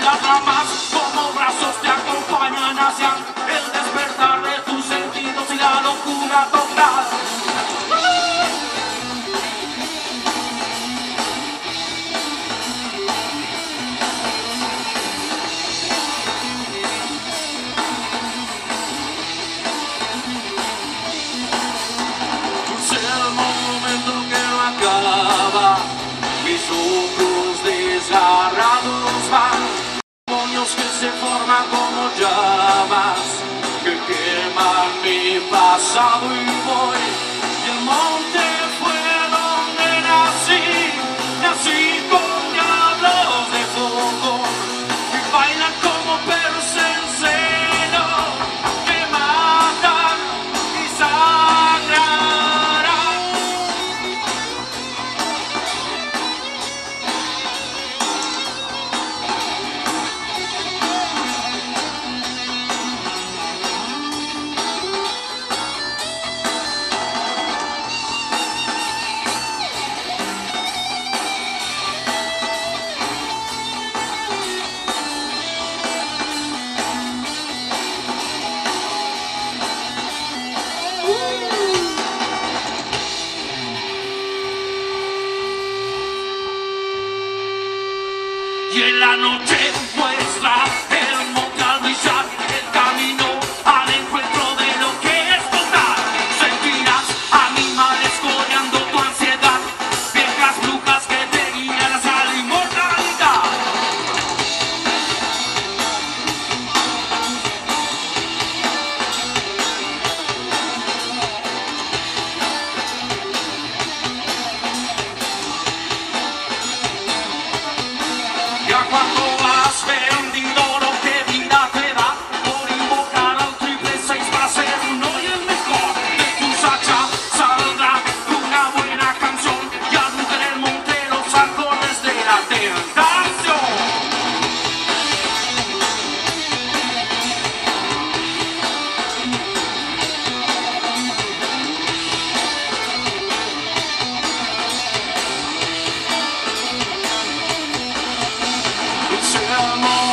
las ramas como brazos te acompañan hacia el despertar de tus sentidos y la locura total. Es el momento que no acaba, mis ojos desgarrados van, demonios que se forman como llamas, que queman mi pasado y voy. Y el monte fue donde nací con diablos de fuego, y bailan como perros en celo, que matan y sangrarán. Y en la noche muestra el monte al brillar, el camino al encuentro de lo que es total. Sentirás animales coreando tu ansiedad, viejas brujas que te guían hacia la inmortalidad. Ya cuando has vendido lo que vida te da, por invocar al 666 para ser uno y el mejor, de tu sacha saldrá una buena canción y al en el monte los acordes de la tentación. Es el momento